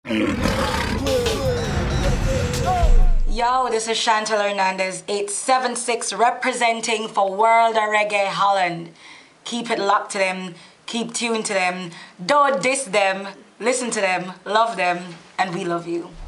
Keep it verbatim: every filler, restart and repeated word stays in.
Yo, this is Chantelle Ernandez, eight seven six, representing for World of Reggae Holland. Keep it locked to them, keep tuned to them, don't diss them, listen to them, love them, and we love you.